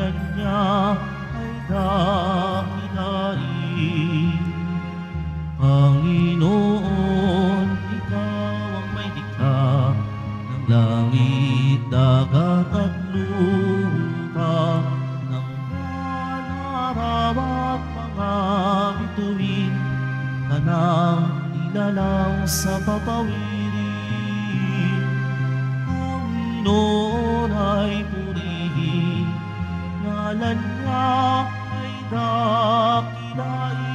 ngalan niya ay dakilain. Panginoon, ikaw ang may likha ng langit, dagat at lupa, ng panaraw at mga bituin, kanang ilalaw sa papawirin. Panginoon ay purihin, ngalan niya ay dakilain.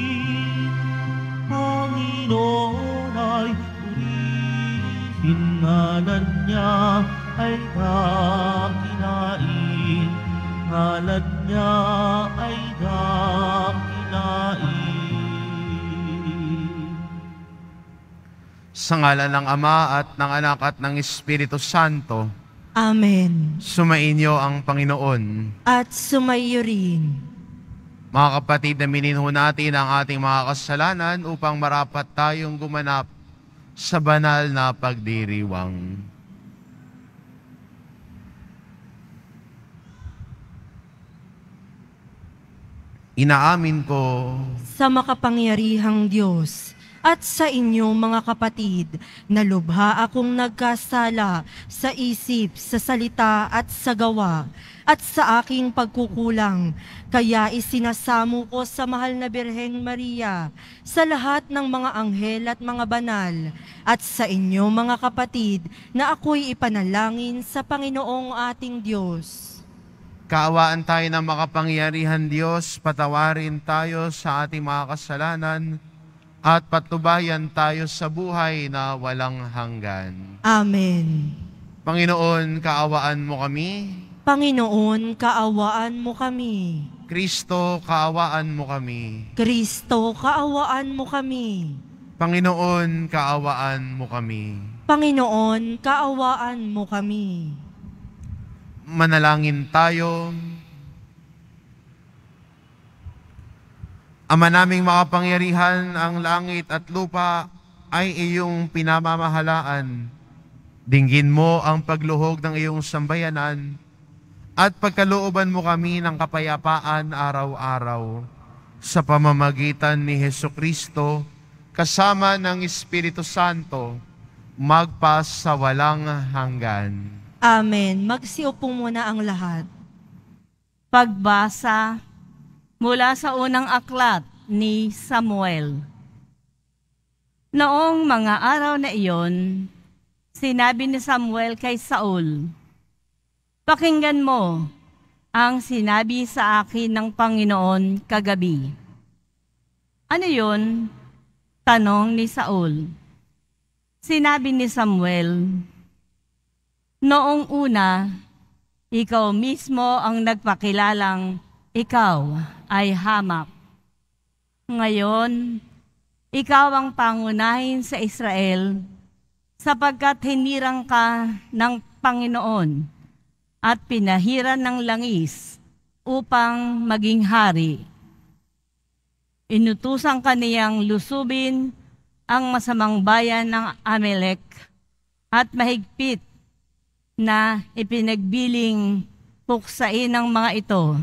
Panginoon ay purihin, ngalan niya ay dakilain. Ngalan niya ay dakilain. Sa ngalan ng Ama at ng Anak at ng Espiritu Santo. Amen. Sumainyo ang Panginoon. At sumaiyo rin. Mga kapatid, aminin ho natin ang ating mga kasalanan upang marapat tayong gumanap sa banal na pagdiriwang. Inaamin ko Sa makapangyarihang Diyos at sa inyo mga kapatid, na lubha akong nagkasala sa isip, sa salita at sa gawa, at sa aking pagkukulang. Kaya isinasamo ko sa mahal na Birheng Maria, sa lahat ng mga anghel at mga banal, at sa inyo mga kapatid, na ako'y ipanalangin sa Panginoong ating Diyos. kaawaan tayo ng makapangyarihan Diyos, patawarin tayo sa ating mga kasalanan, at patnubayan tayo sa buhay na walang hanggan. Amen. Panginoon, kaawaan mo kami. Panginoon, kaawaan mo kami. Kristo, kaawaan mo kami. Kristo, kaawaan mo kami. Panginoon, kaawaan mo kami. Panginoon, kaawaan mo kami. Manalangin tayo. Ama naming makapangyarihan, ang langit at lupa ay iyong pinamamahalaan. Dinggin mo ang pagluhog ng iyong sambayanan at pagkalooban mo kami ng kapayapaan araw-araw sa pamamagitan ni Hesukristo kasama ng Espiritu Santo magpa sa walang hanggan. Amen. Magsiupo muna ang lahat. Pagbasa mula sa unang aklat ni Samuel. Noong mga araw na iyon, sinabi ni Samuel kay Saul, "Pakinggan mo ang sinabi sa akin ng Panginoon kagabi." "Ano yun?" tanong ni Saul. Sinabi ni Samuel, "Noong una, ikaw mismo ang nagpakilalang ikaw ay hamak. Ngayon, ikaw ang pangunahin sa Israel sapagkat hinirang ka ng Panginoon at pinahiran ng langis upang maging hari. Inutusan ka niyang lusubin ang masamang bayan ng Amalek at mahigpit na ipinagbiling puksain ng mga ito.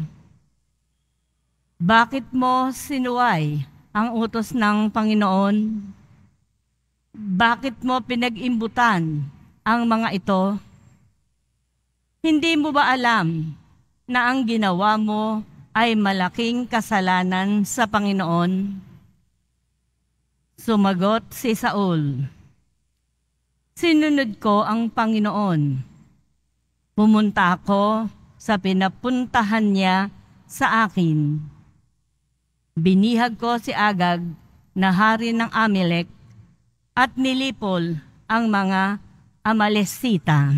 Bakit mo sinuway ang utos ng Panginoon? Bakit mo pinag-imbutan ang mga ito? Hindi mo ba alam na ang ginawa mo ay malaking kasalanan sa Panginoon?" Sumagot si Saul, "Sinunod ko ang Panginoon. Pumunta ako sa pinapuntahan niya sa akin. Binihag ko si Agag na hari ng Amalek at nilipol ang mga Amalesita.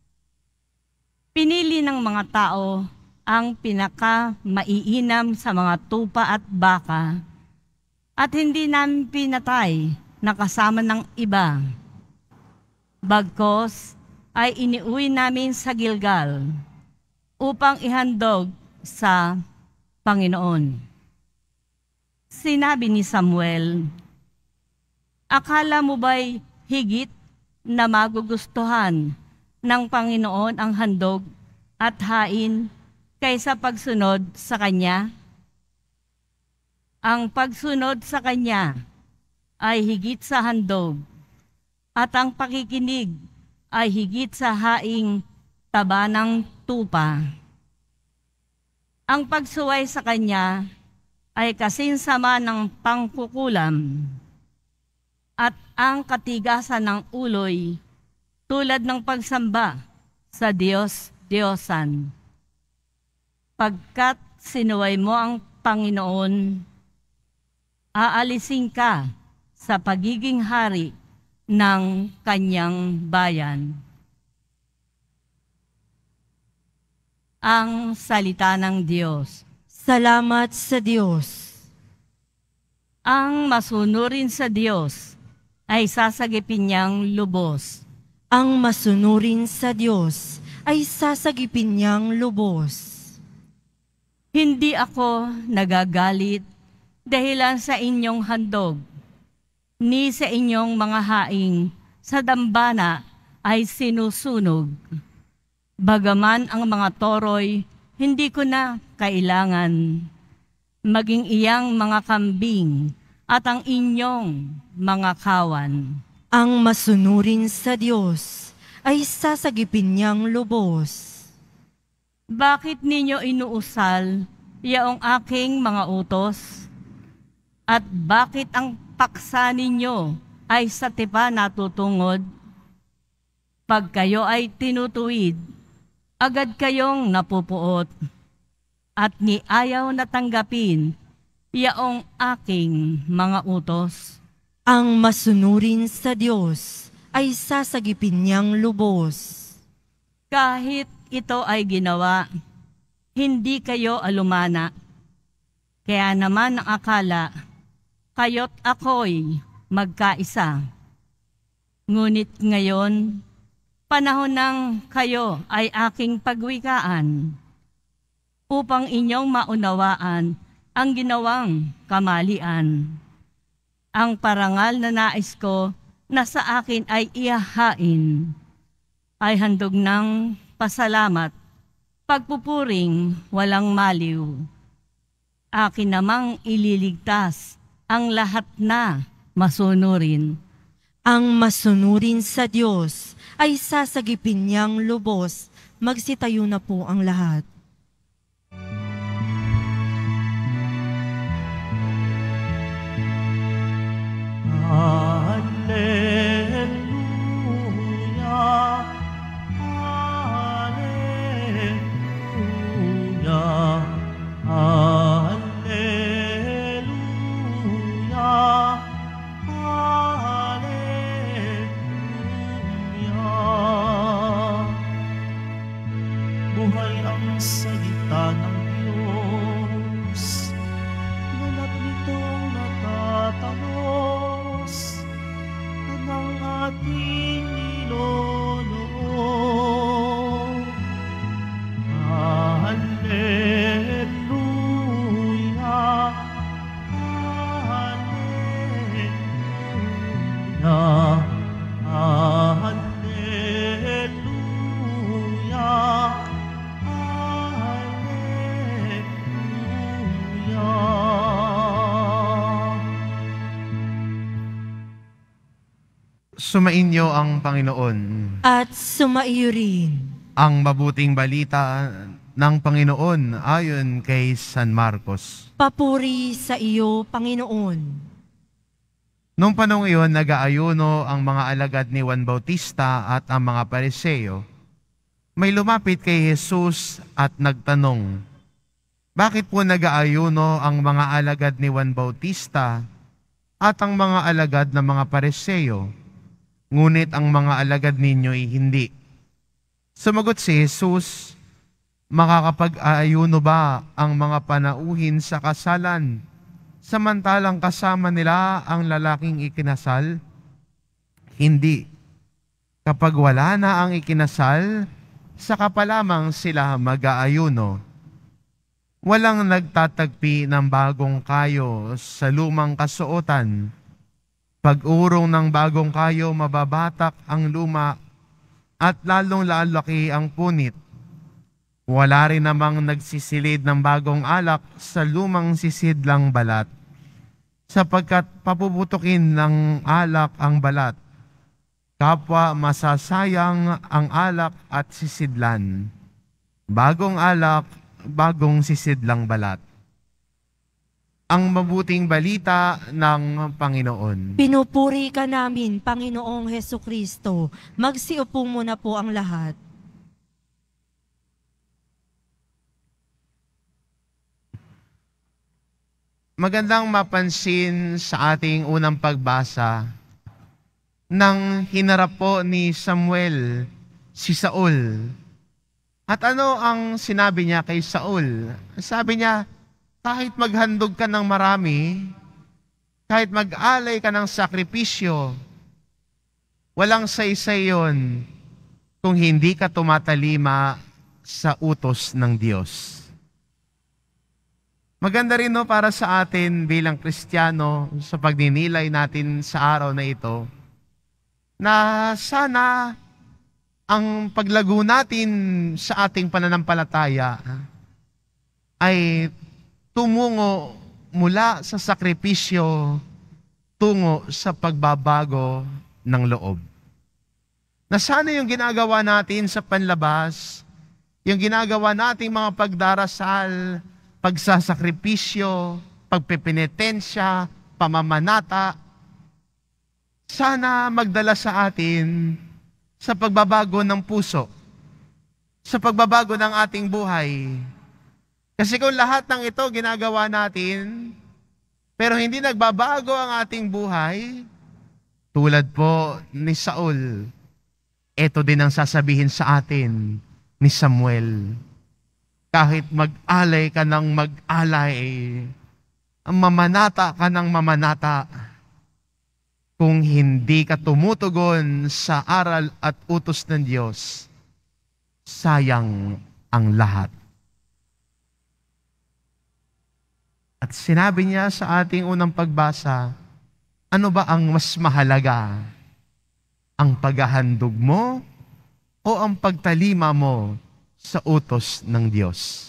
Pinili ng mga tao ang pinaka-maiinam sa mga tupa at baka at hindi namin pinatay na kasama ng iba. Bagkos ay iniuwi namin sa Gilgal upang ihandog sa Panginoon." Sinabi ni Samuel, "Akala mo ba'y higit na magugustuhan ng Panginoon ang handog at hain kaysa pagsunod sa Kanya? Ang pagsunod sa Kanya ay higit sa handog, at ang pakikinig ay higit sa haing taba ng tupa. Ang pagsuway sa Kanya ay kasinsama ng pangkukulam, at ang katigasan ng uloy tulad ng pagsamba sa Diyos-Diyosan. Pagkat sinuway mo ang Panginoon, aalisin ka sa pagiging hari ng Kanyang bayan. Ang salita ng Diyos. Salamat sa Diyos. Ang masunurin sa Diyos ay sasagipin niyang lubos. Ang masunurin sa Diyos ay sasagipin niyang lubos. Hindi ako nagagalit dahilan sa inyong handog, ni sa inyong mga haing sa dambana ay sinusunog. Bagaman ang mga toroy, hindi ko na kailangan. Maging iyang mga kambing at ang inyong mga kawan. Ang masunurin sa Diyos ay sasagipin niyang lubos. Bakit ninyo inuusal yaong aking mga utos? At bakit ang paksa ninyo ay sa tipa natutungod? Pag kayo ay tinutuwid, agad kayong napupuot, at ni ayaw na tanggapin yaong aking mga utos. Ang masunurin sa Diyos ay sasagipin niyang lubos. Kahit ito ay ginawa, hindi kayo alumana. Kaya naman ang akala, kayo't ako'y magkaisa. Ngunit ngayon, panahon ng kayo ay aking pagwikaan, upang inyong maunawaan ang ginawang kamalian. Ang parangal na nais ko na sa akin ay ihahain, ay handog ng pasalamat, pagpupuring walang maliw. Akin namang ililigtas ang lahat na masunurin. Ang masunurin sa Diyos ay sasagipin niyang lubos. Magsitayo na po ang lahat. Hallelujah, Hallelujah, Hallelujah, Hallelujah. Buhay ang salita ng Diyos, ganap nitong natatalos ng ating niloloob. Hallelujah, Hallelujah, Hallelujah, Hallelujah. Sumainyo ang Panginoon. At sumaiyo rin. Ang mabuting balita ng Panginoon ayon kay San Marcos. Papuri sa iyo, Panginoon. Noong panahon iyon, nag-aayuno ang mga alagad ni Juan Bautista at ang mga Pariseo. May lumapit kay Jesus at nagtanong, bakit po nag-aayuno ang mga alagad ni Juan Bautista at ang mga alagad ng mga Pariseo, ngunit ang mga alagad ninyo'y hindi? Sumagot si Jesus, makakapag-aayuno ba ang mga panauhin sa kasalan, samantalang kasama nila ang lalaking ikinasal? Hindi. Kapag wala na ang ikinasal, saka pa lamang sila mag-aayuno. Walang nagtatagpi ng bagong kayo sa lumang kasuotan. Pag-urong ng bagong kayo, mababatak ang luma at lalong lalaki ang punit. Wala rin namang nagsisilid ng bagong alak sa lumang sisidlang balat, sapagkat papuputukin ng alak ang balat. Kapwa masasayang ang alak at sisidlan. Bagong alak, bagong sisidlang balat. Ang mabuting balita ng Panginoon. Pinupuri ka namin, Panginoong Hesukristo. Magsiupo muna po ang lahat. Magandang mapansin sa ating unang pagbasa nang hinarap po ni Samuel si Saul. At ano ang sinabi niya kay Saul? Sabi niya, kahit maghandog ka ng marami, kahit mag-alay ka ng sakripisyo, walang saysay yun kung hindi ka tumatalima sa utos ng Diyos. Maganda rin para sa atin bilang Kristiyano sa pagninilay natin sa araw na ito, na sana ang paglago natin sa ating pananampalataya ay tumungo mula sa sakripisyo tungo sa pagbabago ng loob. Na sana yung ginagawa natin sa panlabas, yung ginagawa nating mga pagdarasal, pagsasakripisyo, pagpipinitensya, pamamanata, sana magdala sa atin sa pagbabago ng puso, sa pagbabago ng ating buhay. Kasi kung lahat ng ito ginagawa natin, pero hindi nagbabago ang ating buhay, tulad po ni Saul, ito din ang sasabihin sa atin ni Samuel. Kahit mag-alay ka ng mag-alay, mamanata ka ng mamanata, kung hindi ka tumutugon sa aral at utos ng Diyos, sayang ang lahat. At sinabi niya sa ating unang pagbasa, ano ba ang mas mahalaga? Ang paghahandog mo o ang pagtalima mo sa utos ng Diyos?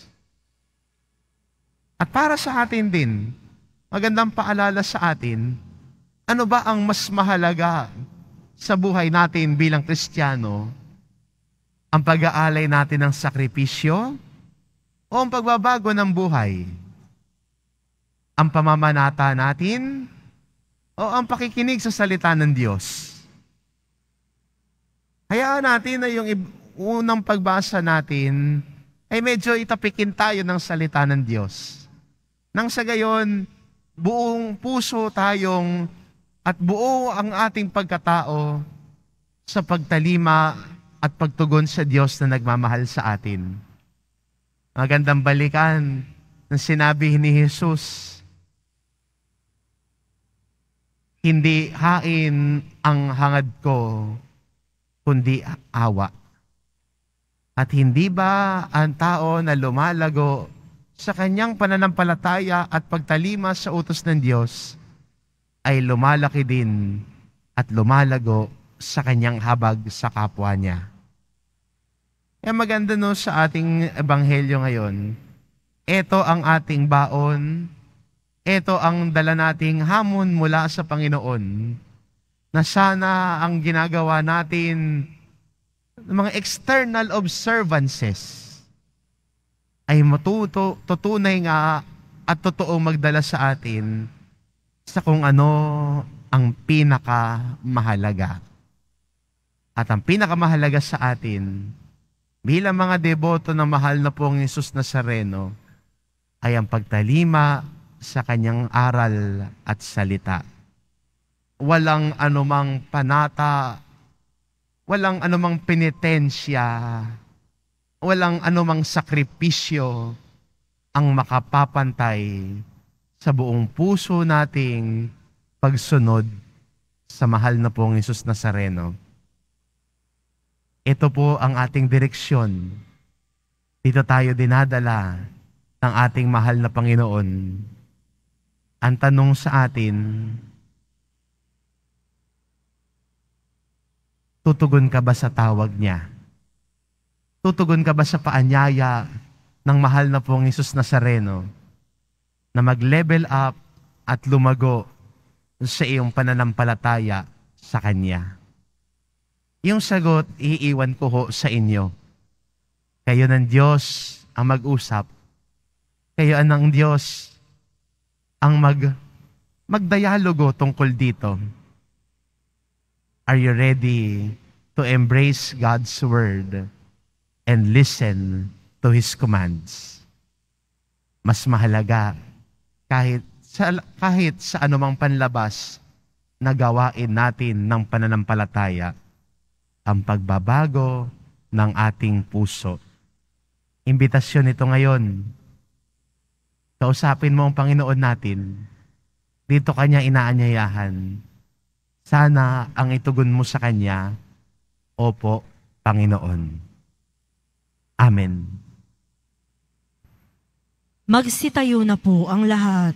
At para sa atin din, magandang paalala sa atin, ano ba ang mas mahalaga sa buhay natin bilang Kristiyano? Ang pag-aalay natin ng sakripisyo o ang pagbabago ng buhay? Ang pamamanata natin o ang pakikinig sa salita ng Diyos? Hayaan natin na yung unang pagbasa natin ay medyo itapikin tayo ng salita ng Diyos. Nang sa gayon, buong puso tayong at buo ang ating pagkatao sa pagtalima at pagtugon sa Diyos na nagmamahal sa atin. Magandang balikan ng sinabi ni Jesus, hindi hain ang hangad ko, kundi awa. At hindi ba ang tao na lumalago sa kanyang pananampalataya at pagtalima sa utos ng Diyos ay lumalaki din at lumalago sa kanyang habag sa kapwa niya? Kaya maganda sa ating ebanghelyo ngayon, ito ang ating baon, ito ang dala nating hamon mula sa Panginoon, na sana ang ginagawa natin mga external observances ay tutunay nga at totoong magdala sa atin sa kung ano ang pinakamahalaga. At ang pinakamahalaga sa atin bilang mga deboto ng mahal na pong Jesus Nazareno ay ang pagtalima sa kanyang aral at salita. Walang anumang panata, walang anumang penitensya, walang anumang sakripisyo ang makapapantay sa buong puso nating pagsunod sa mahal na pong Jesus Nazareno. Ito po ang ating direksyon. Dito tayo dinadala ng ating mahal na Panginoon. Ang tanong sa atin, tutugon ka ba sa tawag niya? Tutugon ka ba sa paanyaya ng mahal na pong Hesus Nazareno na mag-level up at lumago sa iyong pananampalataya sa Kanya? Yung sagot, iiwan ko ho sa inyo. Kayo ng Diyos ang mag-usap. Kayo ng Diyos ang magdialogo tungkol dito. Are you ready to embrace God's Word and listen to His commands? Mas mahalaga kahit sa anumang panlabas na gawain natin ng pananampalataya, ang pagbabago ng ating puso. Imbitasyon ito ngayon. Kausapin mo ang Panginoon natin. Dito Kanya inaanyayahan. Sana ang itugon mo sa Kanya, Opo, Panginoon. Amen. Magsitayo na po ang lahat.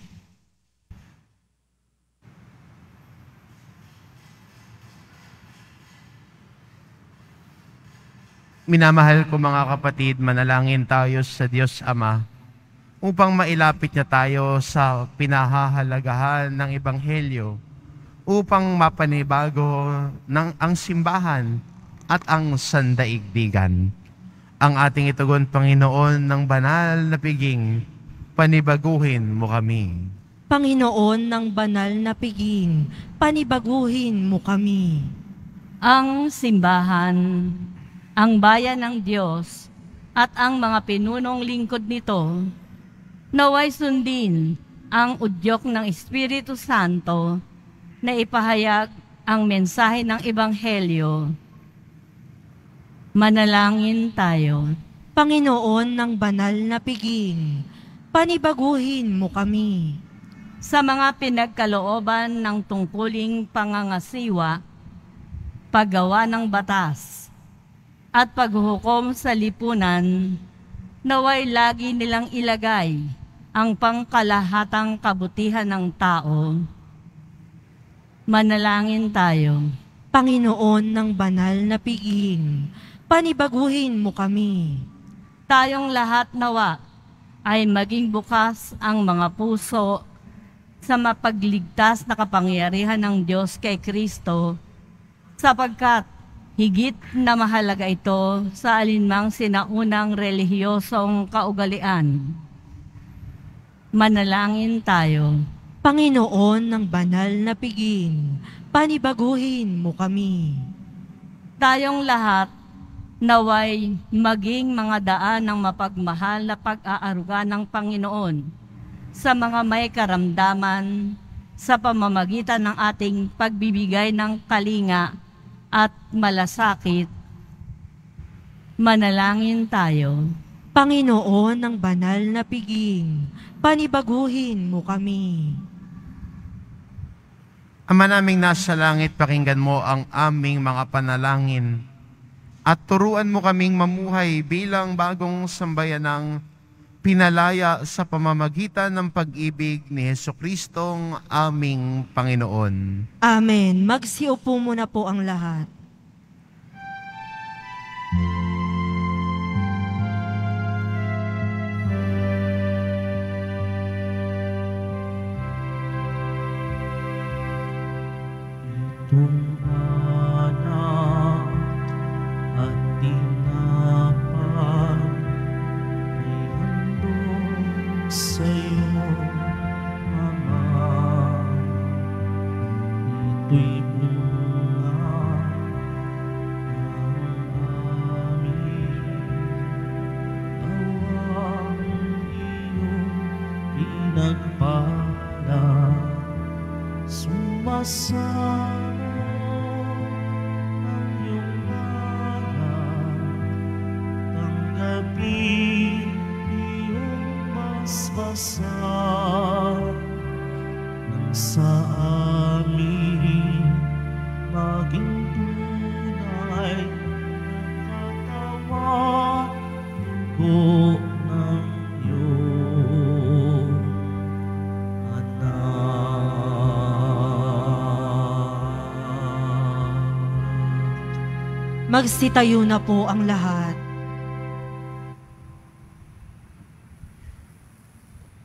Minamahal ko mga kapatid, manalangin tayo sa Diyos Ama upang mailapit niya tayo sa pinahahalagahan ng Ebanghelyo, upang mapanibago ang simbahan at ang sandaigdigan. Ang ating itugon, Panginoon, ng banal na piging, panibaguhin mo kami. Panginoon ng banal na piging, panibaguhin mo kami. Ang simbahan, ang bayan ng Diyos, at ang mga pinunong lingkod nito, naway sundin ang udyok ng Espiritu Santo na ipahayag ang mensahe ng Ebanghelyo. Manalangin tayo. Panginoon ng banal na piging, panibaguhin mo kami. Sa mga pinagkalooban ng tungkuling pangangasiwa, paggawa ng batas, at paghuhukom sa lipunan, naway lagi nilang ilagay ang pangkalahatang kabutihan ng tao. Manalangin tayo. Panginoon ng banal na piging, panibaguhin mo kami. Tayong lahat nawa ay maging bukas ang mga puso sa mapagligtas na kapangyarihan ng Diyos kay Kristo, sapagkat higit na mahalaga ito sa alinmang sinaunang relihiyosong kaugalian. Manalangin tayo. Panginoon ng banal na piging, panibaguhin mo kami. Tayong lahat naway maging mga daan ng mapagmahal na pag-aaruga ng Panginoon sa mga may karamdaman sa pamamagitan ng ating pagbibigay ng kalinga at malasakit. Manalangin tayo. Panginoon ng banal na piging, panibaguhin mo kami. Ama naming nasa langit, pakinggan mo ang aming mga panalangin at turuan mo kaming mamuhay bilang bagong sambayanang pinalaya sa pamamagitan ng pag-ibig ni Jesucristong aming Panginoon. Amen. Magsiupo muna po ang lahat. Itong anak at tinapay ay handog sa'yo, Ama. Ito'y bunga ng aming tawang iyong pinagpala. Sumasamo ang iyong anak, tanggapin iyong basbasan, nang sa amin maging tunay ang katawan ko ng iyong anak. Magsitayo na po ang lahat.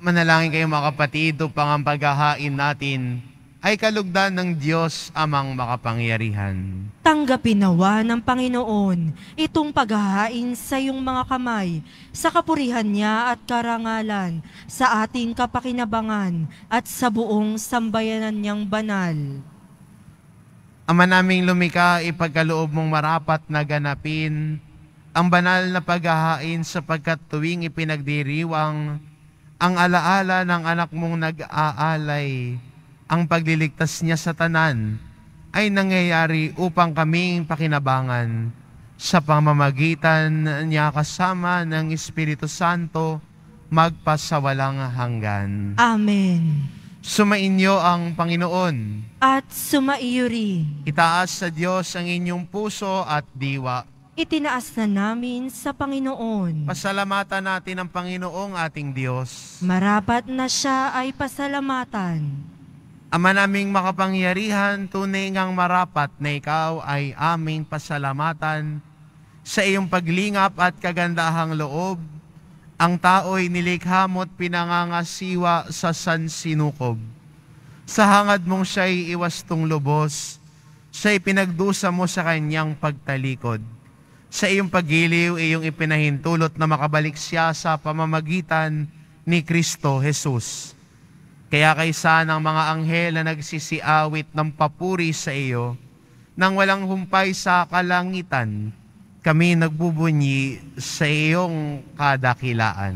Manalangin kayo mga kapatid upang ang paghahain natin ay kalugdan ng Diyos amang makapangyarihan. Tanggapin nawa ng Panginoon itong paghahain sa iyong mga kamay, sa kapurihan niya at karangalan, sa ating kapakinabangan at sa buong sambayanan niyang banal. Ama naming lumikha, ipagkaloob mong marapat na ganapin ang banal na paghahain sapagkat tuwing ipinagdiriwang ang alaala ng anak mong nag-aalay, ang pagliligtas niya sa tanan ay nangyayari upang kaming pakinabangan sa pamamagitan niya kasama ng Espiritu Santo magpasawalang hanggan. Amen. Sumainyo ang Panginoon. At sumaiyo rin. Itaas sa Diyos ang inyong puso at diwa. Itinaas na namin sa Panginoon. Pasalamatan natin ang Panginoong ating Diyos. Marapat na siya ay pasalamatan. Ama naming makapangyarihan, tunay ngang marapat na ikaw ay aming pasalamatan sa iyong paglingap at kagandahang loob. Ang tao'y nilikha mo't pinangangasiwa sa sansinukob. Sa hangad mong siya'y iwastong lubos, siya'y pinagdusa mo sa kanyang pagtalikod. Sa iyong paggiliw, iyong ipinahintulot na makabalik siya sa pamamagitan ni Kristo Jesus. Kaya kaysa ng mga anghel na nagsisiawit ng papuri sa iyo, nang walang humpay sa kalangitan, kami nagbubunyi sa iyong kadakilaan.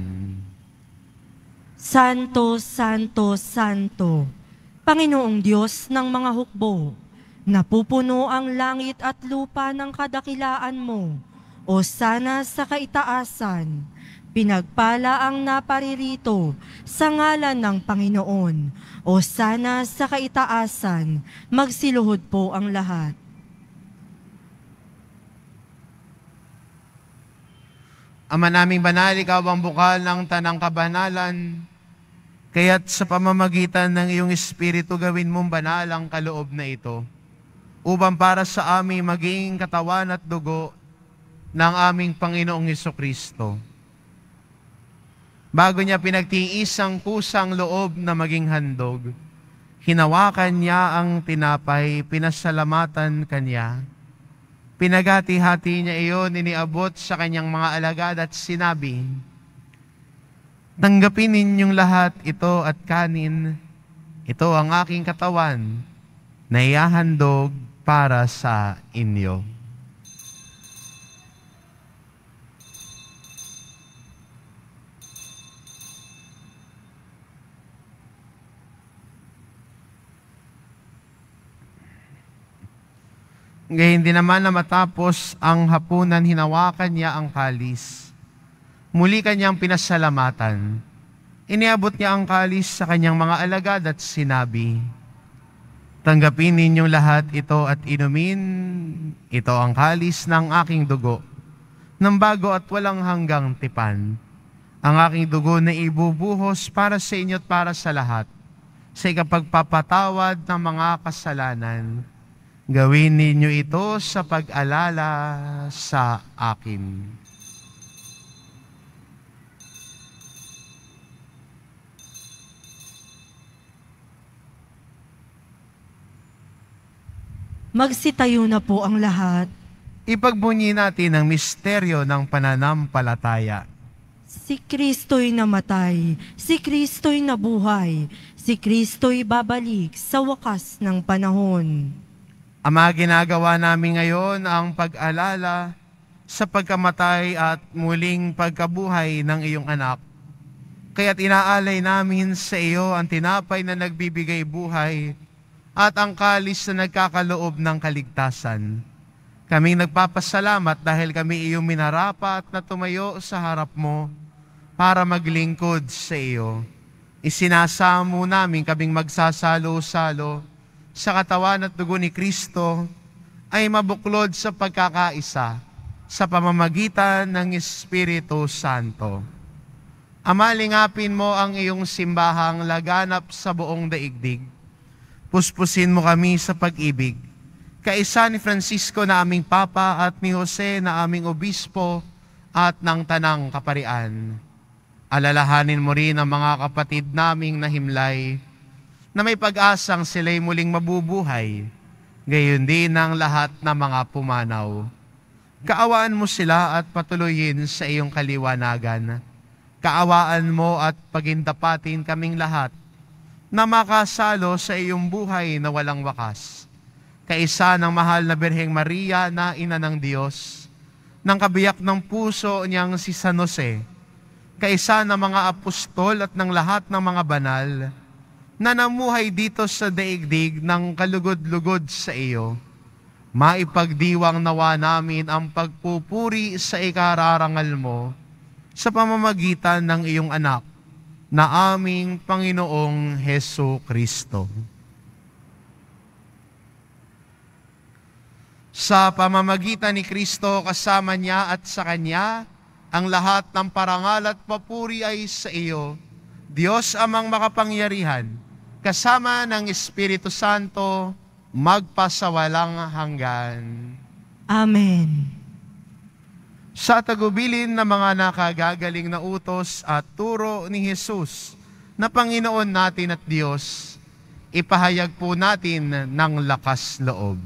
Santo, Santo, Santo, Panginoong Diyos ng mga hukbo, napupuno ang langit at lupa ng kadakilaan mo, o sana sa kaitaasan. Pinagpala ang naparirito sa ngalan ng Panginoon, o sana sa kaitaasan, magsiluhod po ang lahat. Ama naming banal, ikaw ang bukal ng tanang kabanalan, kaya't sa pamamagitan ng iyong Espiritu gawin mong banal ang kaloob na ito, upang para sa aming maging katawan at dugo ng aming Panginoong Hesukristo. Bago niya pinagtiis ang kusang loob na maging handog, hinawakan niya ang tinapay, pinasalamatan kanya. Pinagati-hati niya iyon, iniabot sa kanyang mga alagad at sinabi, "Tanggapin ninyong lahat ito at kanin. Ito ang aking katawan na ihahandog para sa inyo." Ngayon din naman na matapos ang hapunan, hinawakan niya ang kalis. Muli kanyang pinasalamatan. Iniabot niya ang kalis sa kanyang mga alagad at sinabi, "Tanggapin ninyong lahat ito at inumin. Ito ang kalis ng aking dugo, ng bago at walang hanggang tipan. Ang aking dugo na ibubuhos para sa inyo at para sa lahat, sa ikapagpapatawad ng mga kasalanan. Gawin ninyo ito sa pag-alala sa akin." Magsitayo na po ang lahat. Ipagbunyi natin ang misteryo ng pananampalataya. Si Kristo'y namatay, si Kristo'y nabuhay, si Kristo'y babalik sa wakas ng panahon. Ama, ginagawa namin ngayon ang pag-alala sa pagkamatay at muling pagkabuhay ng iyong anak. Kaya't inaalay namin sa iyo ang tinapay na nagbibigay buhay at ang kalis na nagkakaloob ng kaligtasan. Kaming nagpapasalamat dahil kami iyong minarapat na tumayo sa harap mo para maglingkod sa iyo. Isinasamo namin kaming magsasalo-salo sa katawan at dugo ni Kristo ay mabuklod sa pagkakaisa sa pamamagitan ng Espiritu Santo. Ama, lingapin mo ang iyong simbahang laganap sa buong daigdig. Puspusin mo kami sa pag-ibig. Kaisa ni Francisco na aming Papa at ni Jose na aming Obispo at ng Tanang Kaparian. Alalahanin mo rin ang mga kapatid naming nahimlay na may pag-asang sila'y muling mabubuhay, gayon din ang lahat ng mga pumanaw. Kaawaan mo sila at patuloyin sa iyong kaliwanagan. Kaawaan mo at pagindapatin kaming lahat na makasalo sa iyong buhay na walang wakas. Kaisa ng mahal na Birheng Maria na Ina ng Diyos, ng kabiyak ng puso niyang si San Jose, kaisa ng mga apostol at ng lahat ng mga banal na namuhay dito sa daigdig ng kalugod-lugod sa iyo, maipagdiwang nawa namin ang pagpupuri sa ikararangal mo sa pamamagitan ng iyong anak na aming Panginoong Hesu Kristo. Sa pamamagitan ni Kristo, kasama niya at sa Kanya, ang lahat ng parangal at papuri ay sa iyo, Diyos amang makapangyarihan, kasama ng Espiritu Santo, magpasawalang hanggan. Amen. Sa tagubilin ng mga nakagagaling na utos at turo ni Jesus na Panginoon natin at Diyos, ipahayag po natin ng lakas loob.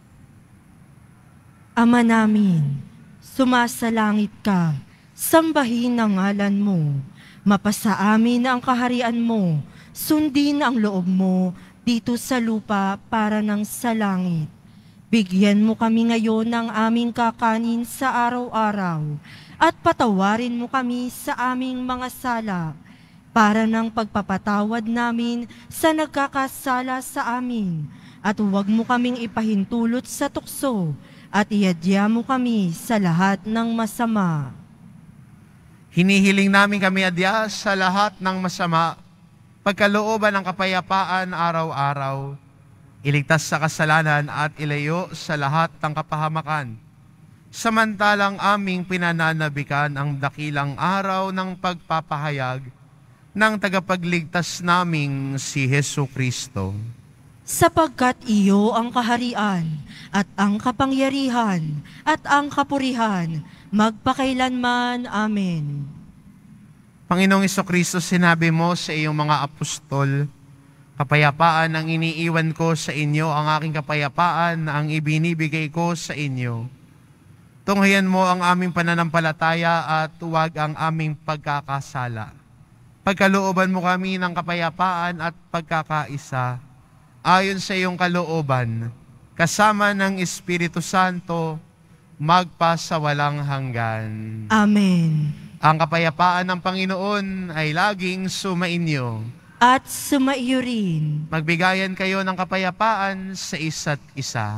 Ama namin, sumasalangit ka, sambahin ang ngalan mo, mapasa amin ang kaharian mo, sundin ang loob mo dito sa lupa para ng sa langit. Bigyan mo kami ngayon ng aming kakanin sa araw-araw at patawarin mo kami sa aming mga sala para ng pagpapatawad namin sa nagkakasala sa amin at huwag mo kaming ipahintulot sa tukso at iadya mo kami sa lahat ng masama. Hinihiling namin kami adya sa lahat ng masama, pagkalooban ng kapayapaan araw-araw, iligtas sa kasalanan at ilayo sa lahat ng kapahamakan. Samantalang aming pinananabikan ang dakilang araw ng pagpapahayag ng tagapagligtas naming si Hesu Kristo. Sapagkat iyo ang kaharian at ang kapangyarihan at ang kapurihan magpakailanman. Amen. Panginoong Jesucristo, sinabi mo sa iyong mga apostol, kapayapaan ang iniiwan ko sa inyo, ang aking kapayapaan ang ibinibigay ko sa inyo. Tunghayan mo ang aming pananampalataya at huwag ang aming pagkakasala. Pagkalooban mo kami ng kapayapaan at pagkakaisa, ayon sa iyong kalooban, kasama ng Espiritu Santo, magpasawalang hanggan. Amen. Ang kapayapaan ng Panginoon ay laging sumainyo. At sumaiyo rin. Magbigayan kayo ng kapayapaan sa isa't isa.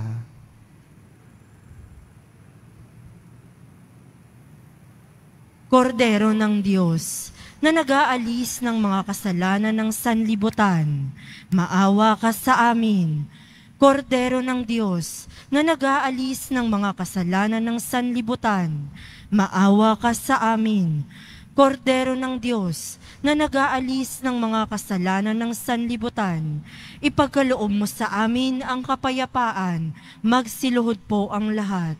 Kordero ng Diyos, na nag-aalis ng mga kasalanan ng sanlibutan, maawa ka sa amin. Kordero ng Diyos, na nag-aalis ng mga kasalanan ng sanlibutan, maawa ka sa amin. Kordero ng Diyos, na nag-aalis ng mga kasalanan ng sanlibutan, ipagkaloob mo sa amin ang kapayapaan, magsiluhod po ang lahat.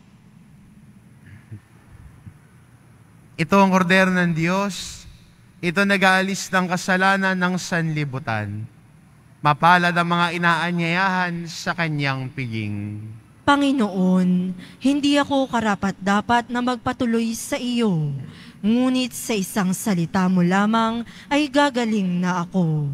Ito ang kordero ng Diyos, ito nag-aalis ng kasalanan ng sanlibutan. Mapalad ang mga inaanyayahan sa kanyang piging. Panginoon, hindi ako karapat-dapat na magpatuloy sa iyo, ngunit sa isang salita mo lamang ay gagaling na ako.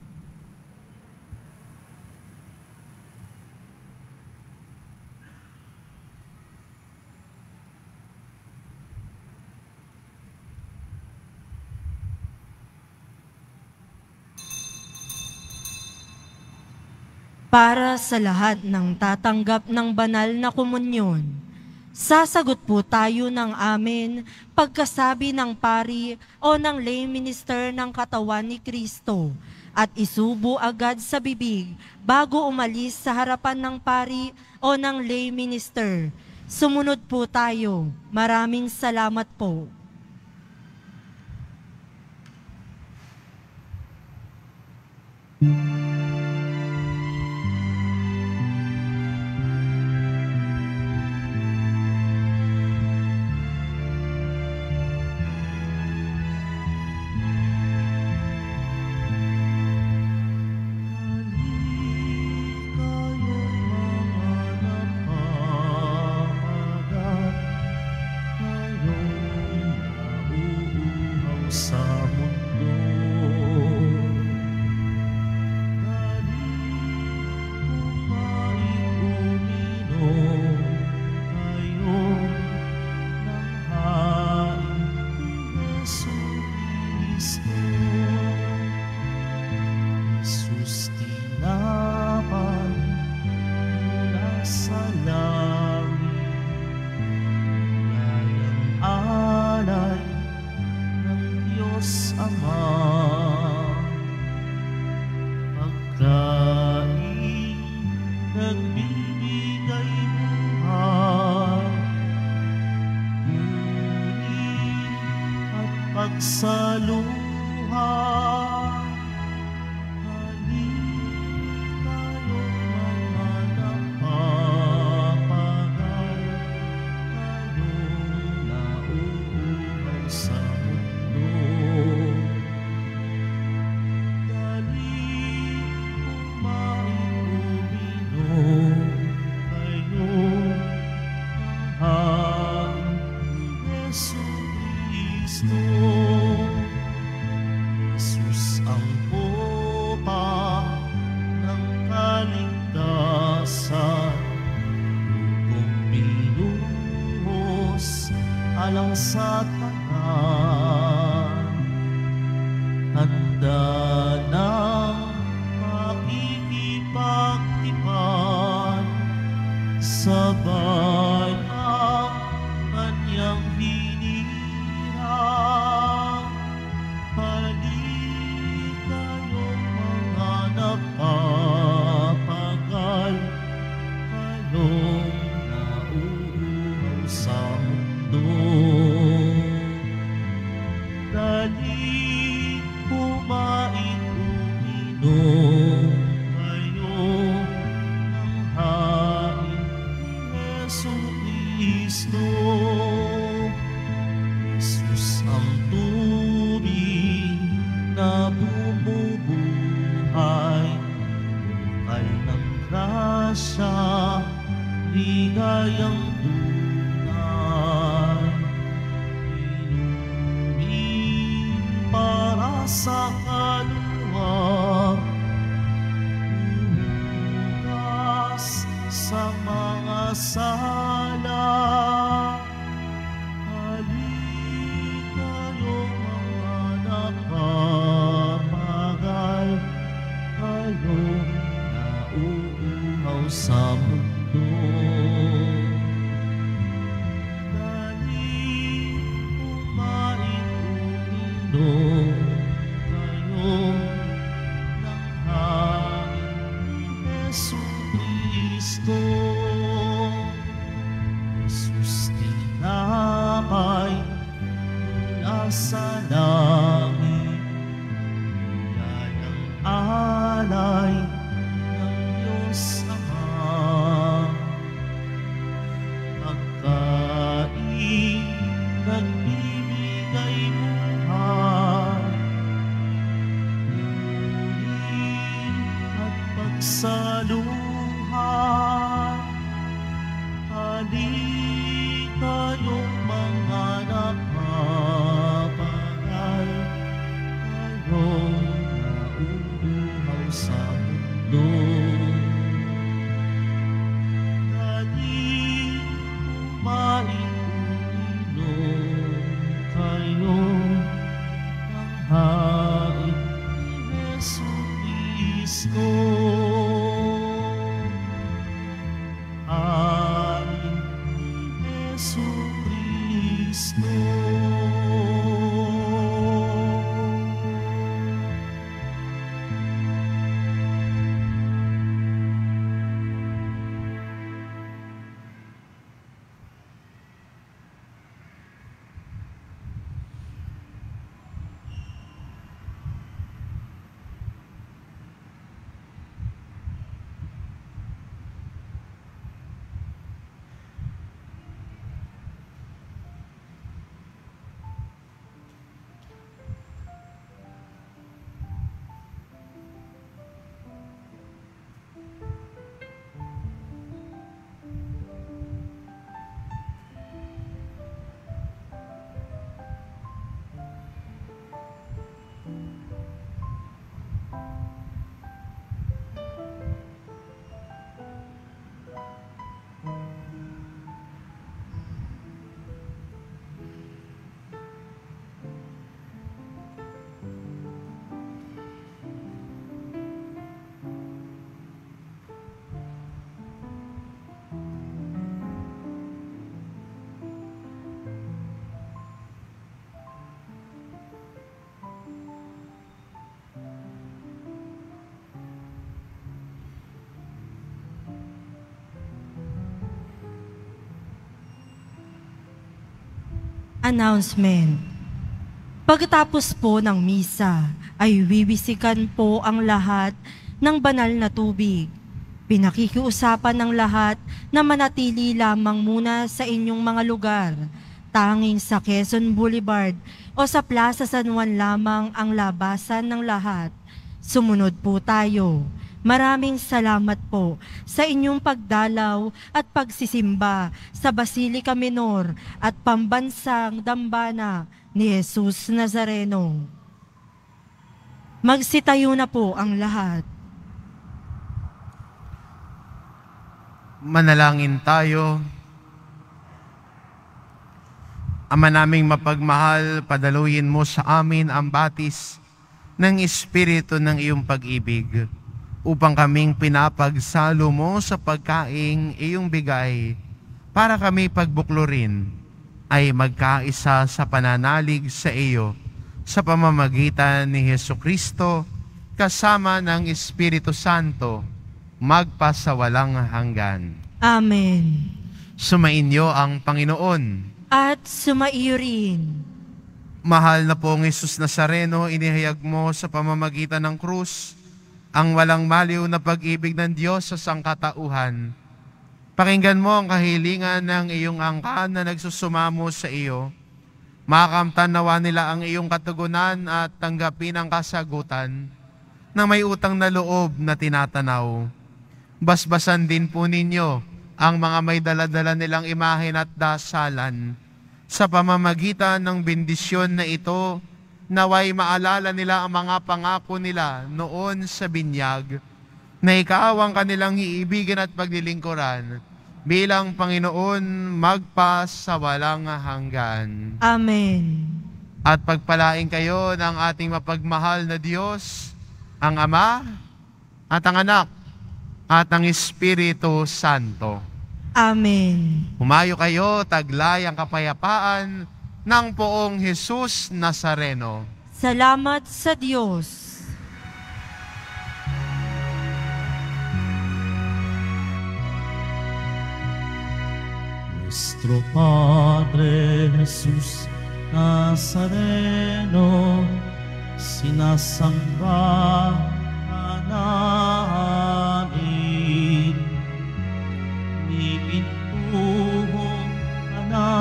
Para sa lahat ng tatanggap ng banal na komunyon, sasagot po tayo ng amen pagkasabi ng pari o ng lay minister ng katawan ni Kristo at isubo agad sa bibig bago umalis sa harapan ng pari o ng lay minister. Sumunod po tayo. Maraming salamat po. sa mundo. Pagsaluha, halika yung mga napapagal, kayong nauuhaw sa mundo. Dali kumain, uminom kayo, hain ni Jesucristo. Jesus ang popa ng kaligtasan, kung binuhos alang sa tanan. Handa ng makikipagtipan, sabay ang kanyang hinirang. Halika yung mga napapagal, kayong nauuhaw sa mundo. Dali kumain, uminom kayo ng hain ni Jesucristo. Jesus ang tubig na bumubuhay, bukal ng grasya, ligayang tunay. Inumin para sa kaluluwa, huhugas sa mga sala. Napapagal, kayong nauuhaw sa mundo. Dali kumain, uminom kayo ng hain ni Jesucristo. Jesus tinapay mula sa langit, biyayang alay ng Diyos Ama. Pagkain, nagbibigay buhay, lunin at pagsaluhan. Halika yung mga napapagal, kayong nauuhaw sa mundo. Dali kumain, uminom kayo ng hain ni Jesucristo. Hain ni Jesucristo. Announcement. Pagkatapos po ng misa, ay wiwisikan po ang lahat ng banal na tubig. Pinakikiusapan ng lahat na manatili lamang muna sa inyong mga lugar. Tanging sa Quezon Boulevard o sa Plaza San Juan lamang ang labasan ng lahat. Sumunod po tayo. Maraming salamat po sa inyong pagdalaw at pagsisimba sa Basilica Minor at Pambansang Dambana ni Jesus Nazareno. Magsitayo na po ang lahat. Manalangin tayo. Ama naming mapagmahal, padaluyin mo sa amin ang batis ng Espiritu ng iyong pag-ibig upang kaming pinapagsalo mo sa pagkaing iyong bigay para kami pagbuklurin ay magkaisa sa pananalig sa iyo sa pamamagitan ni Jesucristo kasama ng Espiritu Santo magpasawalang hanggan. Amen. Sumainyo ang Panginoon. At sumaiyo rin. Mahal na pong Jesus Nazareno, inihayag mo sa pamamagitan ng krus ang walang maliw na pag-ibig ng Diyos sa sangkatauhan. Pakinggan mo ang kahilingan ng iyong angkan na nagsusumamo sa iyo. Makamtan nawa nila ang iyong katugunan at tanggapin ang kasagutan na may utang na loob na tinatanaw. Basbasan din po ninyo ang mga may daladala nilang imahen at dasalan. Sa pamamagitan ng bendisyon na ito, naway maalala nila ang mga pangako nila noon sa binyag, na ikaw ang kanilang iibigin at paglilingkuran bilang Panginoon magpasawalang hanggan. Amen. At pagpalain kayo ng ating mapagmahal na Diyos, ang Ama at ang Anak at ang Espiritu Santo. Amen. Humayo kayo, taglay ang kapayapaan ng poong Jesus Nazareno. Salamat sa Diyos. Nuestro Padre Jesus Nazareno, sinasamba ka namin, nilintuhong ka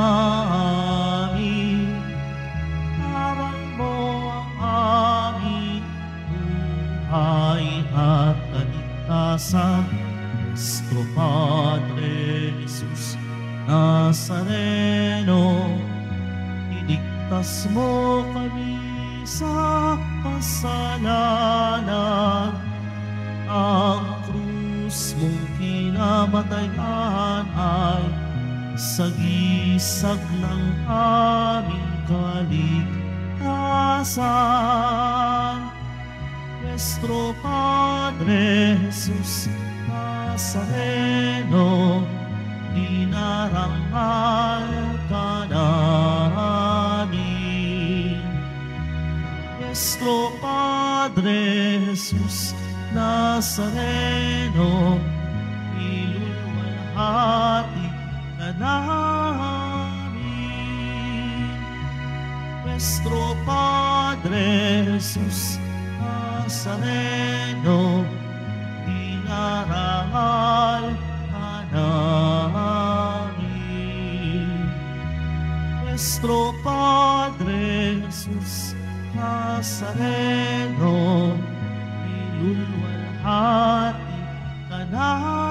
namin, aral mo ang aming buhay at kaligtasan. Nuestro Padre Jesus Nazareno, iligtas mo kami sa kasalanan. Ang krus mong kinamatayan ay sagisag ng aming kaligtasan. Nuestro Padre Jesus Nazareno, dinarangal ka namin. Nuestro Padre Jesus Nazareno, iluluwalhati ka namin. Nuestro Padre Jesus Nazareno, dinarangal namin. Nuestro Padre Jesus Nazareno, iluluwalhati ka namin.